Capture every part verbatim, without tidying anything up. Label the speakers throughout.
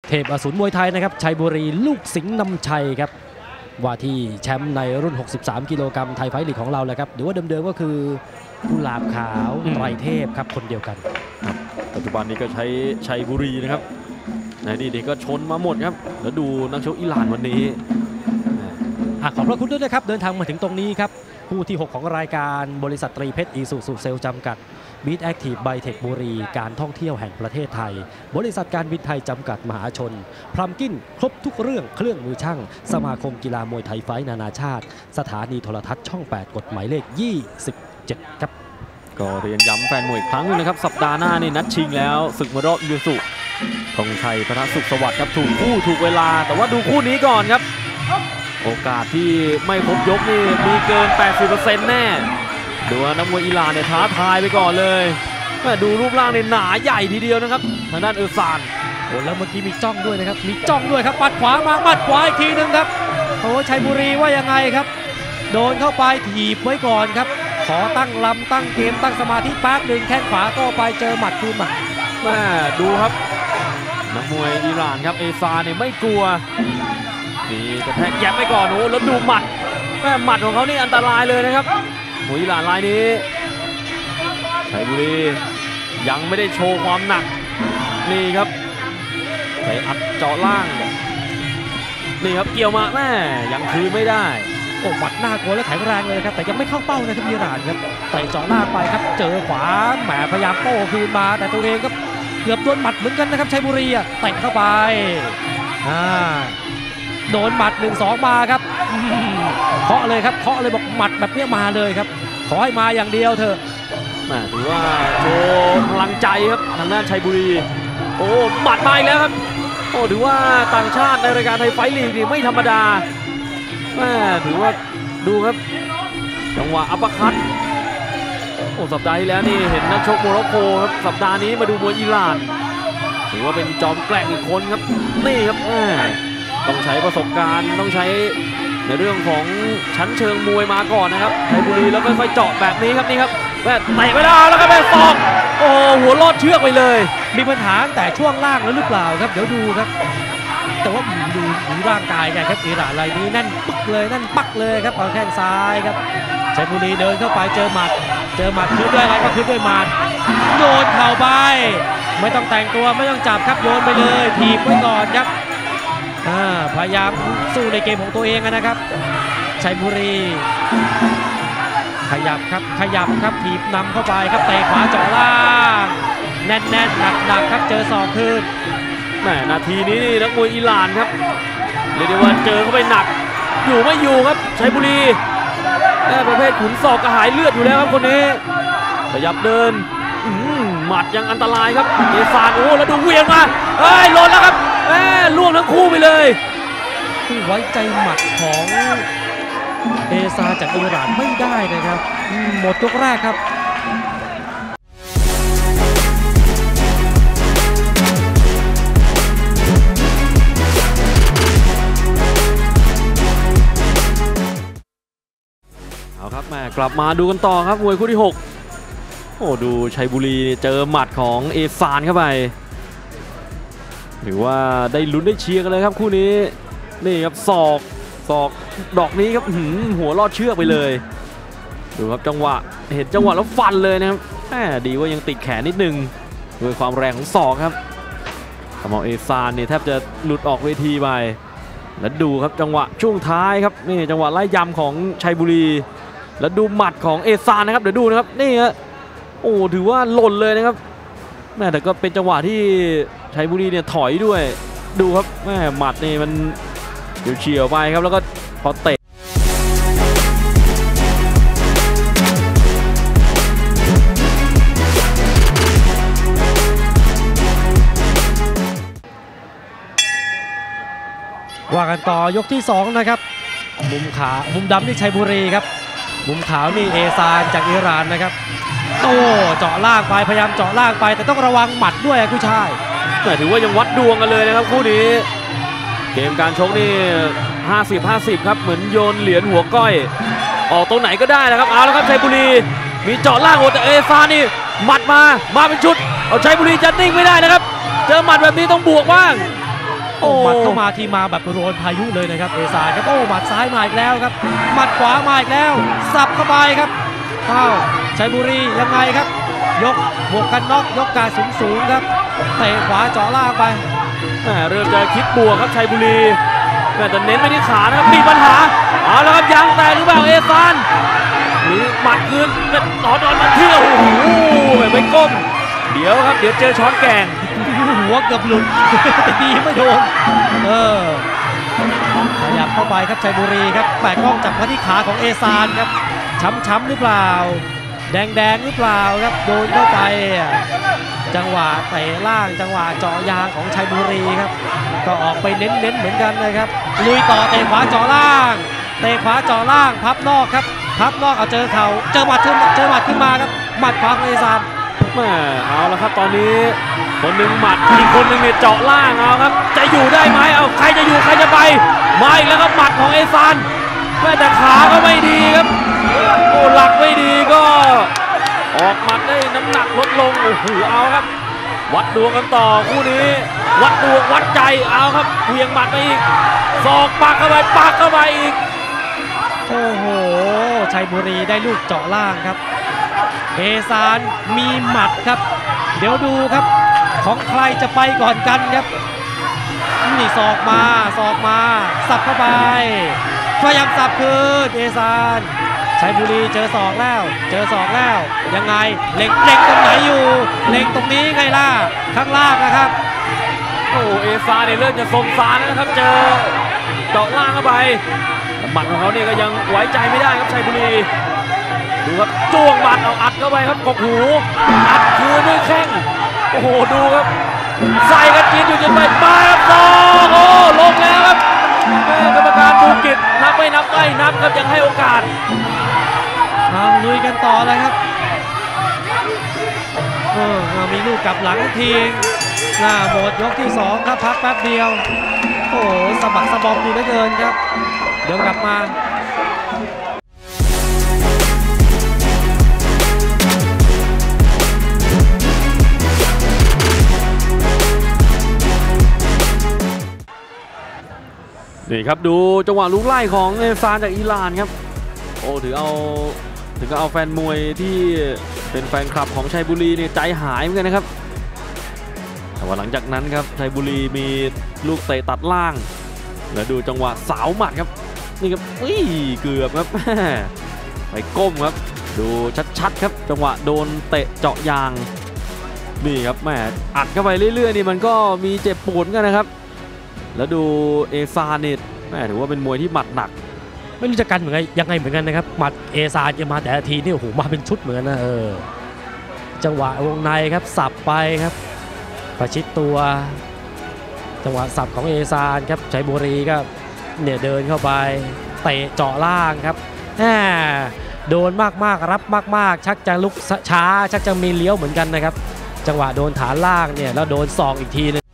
Speaker 1: เทพอสูรมวยไทยนะครับชัยบุรีลูกสิงห์นำชัยครับว่าที่แชมป์ในรุ่นหกสิบสามกิโลกรัมไทยไฟท์ลีกของเราแหละครับหรือว่าเดิมๆก็คือกุหลาบขาวไตรเทพครับคนเดียวกัน
Speaker 2: ปัจจุบันนี้ก็ใช้ชัยบุรีนะครับในอดีตก็ชนมาหมดครับแล้วดูนักชกอิหร่านวันนี้
Speaker 1: ขอบพระคุณด้วยนะครับเดินทางมาถึงตรงนี้ครับคู่ที่หกของรายการบริษัทตรีเพชรอีซูซูเซลจำกัดบีทแอคทีฟไบเทคบุรีการท่องเที่ยวแห่งประเทศไทยบริษัทการบินไทยจำกัดมหาชนพรัมกินครบทุกเรื่องเครื่องมือช่างสมาคมกีฬามวยไทยไฟท์นานาชาติสถานีโทรทัศน์ช่องแปดกฎหมายเลขยี่สิบเจ็ดครับ
Speaker 2: ก็เรียนย้ำแฟนมวยอีกครั้งนึงนะครับสัปดาห์หน้านี่นัดชิงแล้วศึกมวยรอบยูสุธงชัยพระสุขสวัสดิ์ครับถูกคู่ถูกเวลาแต่ว่าดูคู่นี้ก่อนครับโอกาสที่ไม่ครบยกนี่มีเกิน แปดสิบเปอร์เซ็นต์ แน่ดูนักมวยอิหร่านเนี่ยท้าทายไปก่อนเลยดูรูปร่างเนี่ยหนาใหญ่ทีเดียวนะครับทางด้านเออร์ซาน
Speaker 1: โอ้แล้วเมื่อกี้มีจ้องด้วยนะครับมีจ้องด้วยครับปัดขวามาปัดขวาอีกทีนึงครับโอ้ชัยบุรีว่ายังไงครับโดนเข้าไปถีบไว้ก่อนครับขอตั้งลำตั้งเกมตั้งสมาธิแป๊บหนึ่งแข้งขวาก็ไปเจอหมัดคืนมา
Speaker 2: แม่ดูครับนักมวยอิหร่านครับเอซาเนี่ยไม่กลัวนี่กระแทกแยบไปก่อนโอ้แล้วดูหมัดแม่หมัดของเขานี่อันตรายเลยนะครับมวยอิหร่านรายนี้ชัยบุรียังไม่ได้โชว์ความหนักนี่ครับไปอัดเจาะล่างนี่ครับเกี่ยวมาแม่ยังคืนไม่ได้
Speaker 1: โอ้หมัดหน้ากลัวและแข็งแรงเลยครับแต่ยังไม่เข้าเป้านะครับอิหร่านครับเตะเจาะล่างไปครับเจอขวาแหมพยายามโต้คืนมาแต่ตัวเองก็เกือบโดนหมัดเหมือนกันนะครับชัยบุรีอ่ะเตะเข้าไปอ่าโดนหมัด หนึ่งสอง มาครับเคาะเลยครับเคาะเลยบอกหมัดแบบนี้มาเลยครับขอให้มาอย่างเดียวเถอะ
Speaker 2: ถือว่าโชว์พลังใจครับทางด้านชัยบุรีโอ้หมัดมาอีกแล้วครับโอ้ถือว่าต่างชาติในรายการไทยไฟท์ลีกนี่ไม่ธรรมดาแม่ถือว่าดูครับจังหวะอัปคัตโอ้สัปดาห์ที่แล้วนี่เห็นนักชกโมร็อกโกครับสัปดาห์นี้มาดูมวยอิหร่านถือว่าเป็นจอมแกร่งอีกคนครับนี่ครับต้องใช้ประสบการณ์ต้องใช้ในเรื่องของชั้นเชิงมวยมาก่อนนะครับชัยบุรีแล้วค่อยๆเจาะแบบนี้ครับนี่ครับแม่เตะไม่ได้แล้วก็แม่ศอกโอ้หัวลอดเชือกไปเลย
Speaker 1: มีปัญหาแต่ช่วงล่างแล้วหรือเปล่าครับเดี๋ยวดูครับแต่ว่าดูดูร่างกายกันครับอิหร่านรายนี้แน่นปึ๊กเลยแน่นปักเลยครับเอาแข้งซ้ายครับชัยบุรีเดินเข้าไปเจอหมัดเจอหมัดคืนด้วยอะไรก็คืนด้วยหมัดโยนเข่าไปไม่ต้องแต่งตัวไม่ต้องจับครับโยนไปเลยถีบไว้ก่อนครับพยายามสู้ในเกมของตัวเองนะครับชัยบุรีขยับครับขยับครับถีบนำเข้าไปครับเตะขวาเจาะล่างแน่นๆหนักๆครับเจอศอกคืน
Speaker 2: แหมนาทีนี้นักมวยอิหร่านครับเรียกได้ว่าเจอเข้าไปหนักอยู่ไม่อยู่ครับชัยบุรีแม่ประเภทขุนศอกกระหายเลือดอยู่แล้วครับคนนี้ขยับเดินหมัดยังอันตรายครับเอซานโอ้แล้วดูเวียงมาเอ้ยหล่นแล้วครับแม่ล่วงทั้งคู่ไปเลย
Speaker 1: ไว้ใจหมัดของเอซาจากอิหร่านไม่ได้นะครับหมดยกแรกครับ
Speaker 2: เอาครับแม่กลับมาดูกันต่อครับมวยคู่ที่หกโอ้ดูชัยบุรีเจอหมัดของเอซานเข้าไปถือว่าได้ลุ้นได้เชียร์กันเลยครับคู่นี้นี่ครับศอกศอกดอกนี้ครับหัวลอดเชือกไปเลยดูครับจังหวะเห็นจังหวะแล้วฟันเลยนะครับแหมดีว่ายังติดแขนนิดนึงด้วยความแรงของศอกครับทำเอาเอซานเนี่ยแทบจะหลุดออกเวทีไปแล้วดูครับจังหวะช่วงท้ายครับนี่จังหวะไล่ยำของชัยบุรีแล้วดูหมัดของเอซานนะครับเดี๋ยวดูนะครับนี่ฮะโอ้ถือว่าหล่นเลยนะครับแม่แต่ก็เป็นจังหวะที่ชัยบุรีเนี่ยถอยด้วยดูครับแม่หมัดนี่มันเฉียวไปครับแล้วก็พอเตะ
Speaker 1: ว่ากันต่อยกที่สองนะครับมุมขามุมดำนี่ชัยบุรีครับมุมขาวนี่เอซานจากอิหร่านนะครับโต้เจาะล่างไปพยายามเจาะล่างไปแต่ต้องระวังหมัดด้วยผู้ชาย
Speaker 2: แต่ถือว่ายังวัดดวงกันเลยนะครับคู่นี้เกมการชกนี่ห้าสิบ ห้าสิบครับเหมือนโยนเหรียญหัวก้อยออกตรงไหนก็ได้นะครับเอาแล้วครับชัยบุรีมีเจาะล่างโอ้แต่เอซานนี่หมัดมามาเป็นชุดเอาชัยบุรีจะนิ่งไม่ได้นะครับเจอหมัดแบบนี้ต้องบวกบ้าง
Speaker 1: โอ้หมัดเข้ามาทีมาแบบโรนพายุเลยนะครับเอซานครับโอ้หมัดซ้ายมาอีกแล้วครับหมัดขวามาอีกแล้วสับเข้าไปครับอ้าวชัยบุรียังไงครับยกบวกกันน็อกยกกาสูงสูงครับเตะขวาเจาะล่างไป
Speaker 2: แหมเริ่มจะคิดบวกครับชัยบุรีแม่แต่เน้นไปที่ขานะครับมีปัญหาเอาแล้วครับยางแตกหรือเปล่าเอซานหรือหมัดคืนเป็นต่อตอนมาเที่ยวโอ้โหแบบไม่ก้มเดี๋ยวครับเดี๋ยวเจอช้อนแกง
Speaker 1: หัวเกือบหลุดแต่ดีไม่โดนเออขยับเข้าไปครับชัยบุรีครับแปะกล้องจับมาที่ขาของเอซานครับช้ำๆหรือเปล่าแดงๆหรือเปล่าครับโดนเข้าไปจังหวะเตะล่างจังหวะเจาะยางของชัยบุรีครับก็ออกไปเน้นๆเหมือนกันนะครับลุยต่อเตะขวาเจาะล่างเตะขวาเจาะล่างพับนอกครับพับนอกเอาเจอเข่าเจอหมัดขึ้นเจอหมัดขึ้นมาครับหมัดขวาของเอซาน
Speaker 2: แม่เอาละครับตอนนี้คนหนึ่งหมัดอีกคนหนึ่งเนี่ยเจาะล่างเอาครับจะอยู่ได้ไหมเอาใครจะอยู่ใครจะไปมาอีกแล้วครับหมัดของเอซานแม่แต่ขาก็ไม่ดีครับโอ้หลักไม่ดีก็ออกหมัดได้น้ำหนักลดลงโอ้โหเอาครับวัดดวงกันต่อคู่นี้วัดดวงวัดใจเอาครับเวียงหมัดไปอีกศอกปักเข้าไปปักเข้าไปอีก
Speaker 1: โอ้โหชัยบุรีได้ลูกเจาะล่างครับเอซานมีหมัดครับเดี๋ยวดูครับของใครจะไปก่อนกันครับนี่ศอกมาศอกมาสับเข้าไปพยายามสับคืนเอซานชัยบุรีเจอศอกแล้วเจอศอกแล้วยังไงเล็งเล็งตรงไหนอยู่เล็งตรงนี้ไงล่ะข้างล่างนะครับ
Speaker 2: โอ้เอซานเนี่ยเริ่มจะสมสารนะครับเจอเจาะล่างเข้าไปหมัดของเขาเนี่ยก็ยังไว้ใจไม่ได้ครับชัยบุรีดูครับจ้วงหมัดเอาอัดเข้าไปครับกบหูอัดคืนด้วยแข้งโอ้โหดูครับใส่กันกินอยู่จนไปมาครับต่อโอ้ลงแล้วครับกรรมการภูเก็ตนับไม่นับไม่นับครับยังให้โอกาส
Speaker 1: ทางลุยกันต่อเลยครับเออมีลูกกลับหลังทีหน้าหมดยกที่สองครับพักแป๊บเดียวโอ้สะบักสะบอมดีเหลือเกินครับเดี๋ยวกลับมา
Speaker 2: นี่ครับดูจังหวะลูกไล่ของเอซานจากอิหร่านครับโอ้ถือเอาถึงก็เอาแฟนมวยที่เป็นแฟนคลับของชัยบุรีเนี่ยใจหายเหมือนกันนะครับแต่ว่าหลังจากนั้นครับชัยบุรีมีลูกเตะตัดล่างแล้วดูจังหวะสาวหมัดครับนี่ครับอุ้ยเกือบครับไปก้มครับดูชัดๆครับจังหวะโดนเตะเจาะยางนี่ครับแม่อัดเข้าไปเรื่อยๆนี่มันก็มีเจ็บปวดกันนะครับแล้วดูเอซานนี่แม่ถือว่าเป็นมวยที่หมัดหนัก
Speaker 1: ไม่รู้จะกันเหมือนไงยังไงเหมือนกันนะครับหมัดเอซานจะมาแต่ละทีนี่โอ้โหมาเป็นชุดเหมือนกันนะเออจังหวะวงในครับสับไปครับประชิดตัวจังหวะสับของเอซานครับชัยบุรีก็เนี่ยเดินเข้าไปเตะเจาะล่างครับแหมโดนมากๆรับมากๆชักจะลุกช้าชักจะมีเลี้ยวเหมือนกันนะครับจังหวะโดนฐานล่างเนี่ยแล้วโดนศอกอีกทีนึง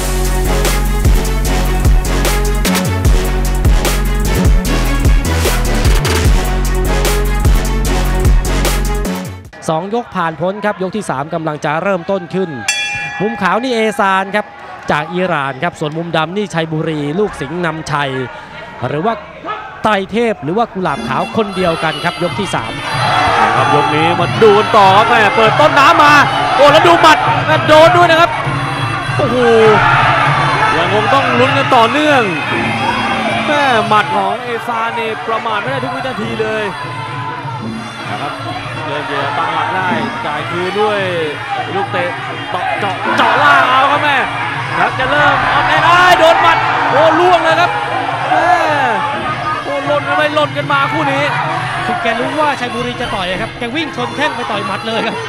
Speaker 1: สองยกผ่านพ้นครับยกที่สามกำลังจะเริ่มต้นขึ้นมุมขาวนี่เอซานครับจากอิหร่านครับส่วนมุมดำนี่ชัยบุรีลูกสิงห์นำชัยหรือว่าไตรเทพหรือว่ากุหลาบขาวคนเดียวกันครับยกที่สาม
Speaker 2: ครับยกนี้มาดูต่อแม่เปิดต้นน้ำมาโอ้แล้วดูหมัดแม่โดนด้วยนะครับโอ้โหยังคงต้องลุ้นกันต่อเนื่องแม่หมัดของเอซานนี่ประมาทไม่ได้ทุกวินาทีเลยนะครับเริ่มจะตั้งหลักได้จ่ายคืนด้วยลูกเตะเจาะเจาะเจาะล่างเอาครับแม่ครับจะเริ่มออกแน่ได้โดนหมัดโอ้ล่วงเลยครับแม่โอ้หล่นกันไปหล่นกันมาคู่นี้
Speaker 1: คือแกรู้ว่าชัยบุรีจะต่อยครับแกวิ่งชนแข้งไปต่อยหมัดเลยครับ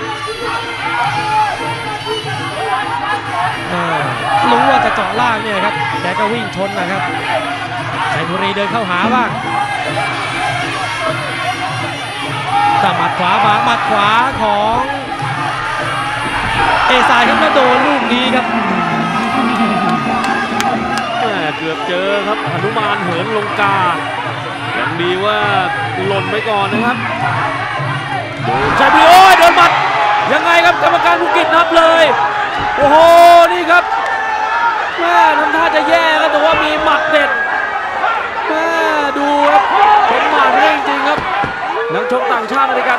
Speaker 1: รู้ว่าจะเจาะล่างเนี่ยครับแกก็วิ่งชนนะครับชัยบุรีเดินเข้าหาบ้างแต่หมัดขวามาหมัดขวาของเอซานครับแล้วโดนลูกนี้ครับ
Speaker 2: เกือบเจอครับหนุมานเหินลงกายังดีว่าหล่นไปก่อนนะครับชัยบุรีโอ้ยโดนหมัดยังไงครับกรรมการภูเก็ตนับเลยโอ้โหนี่ครับแม่ทำท่าจะแย่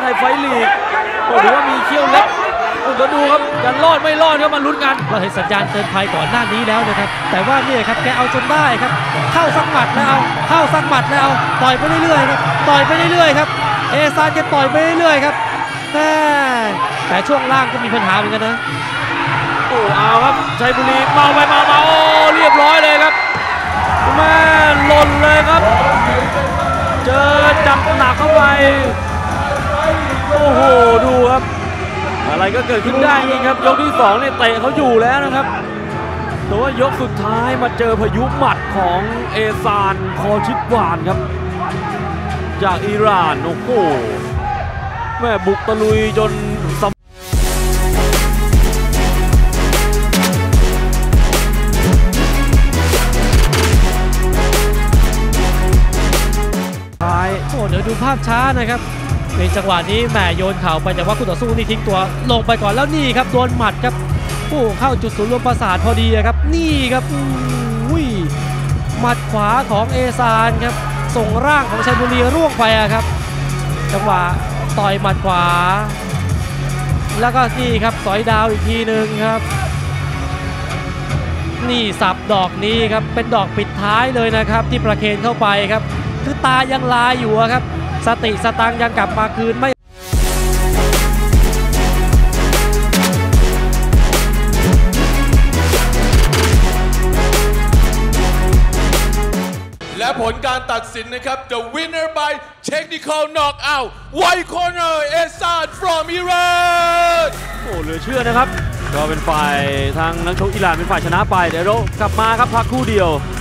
Speaker 2: ในไฟท์ลีกโอ้หรือว่ามีเขี้ยวเล็บโอ้ก็ดูครับจะรอดไม่รอดครับมันลุ้นกัน
Speaker 1: เราเห็นสัญญาณเตือนภัยก่อนหน้านี้แล้วนะครับแต่ว่าเนี่ยครับแกเอาจนได้ครับเข้าสักหมัดแล้วเอาเข้าสักหมัดแล้วเอาต่อยไปเรื่อยๆครับต่อยไปเรื่อยๆครับเอซานแกต่อยไปเรื่อยๆครับแม่แต่ช่วงล่างก็มีปัญหาเหมือนกันนะ
Speaker 2: โอ้เอาครับชัยบุรีเมาไปเมามาโอ้เรียบร้อยเลยครับแม่หล่นเลยครับเจอจับหนักเข้าไปโอ้โหดูครับอะไรก็เกิดขึ้นได้จริงครับยกที่สองเนี่ยเตะเขาอยู่แล้วนะครับแต่ว่ายกสุดท้ายมาเจอพายุหมัดของเอซานคอชิดหวานครับจากอิหร่านโอ้โหแม่บุกตะลุยจน
Speaker 1: โอ้เดี๋ยวดูภาพช้านะครับในจังหวะนี้แหมโยนเข่าไปแต่ว่าคู่ต่อสู้นี่ทิ้งตัวลงไปก่อนแล้วนี่ครับโดนหมัดครับโอ้เข้าจุดศูนย์รวมประสาทพอดีครับนี่ครับอุ้ยหมัดขวาของเอซานครับส่งร่างของชัยบุรีร่วงไปครับจังหวะต่อยหมัดขวาแล้วก็นี่ครับสอยดาวอีกทีหนึ่งครับนี่สับดอกนี้ครับเป็นดอกปิดท้ายเลยนะครับที่ประเคนเข้าไปครับคือตายังลายอยู่ครับสติสตังยังกลับมาคืนไม่
Speaker 3: และผลการตัดสินนะครับ the winner by technical knockout white corner Ehsan from Iran
Speaker 2: โอ้เหลือเชื่อนะครับก็เป็นฝ่ายทางนักชกอิหร่านเป็นฝ่ายชนะไปเดี๋ยวเรากลับมาครับพักครู่เดียว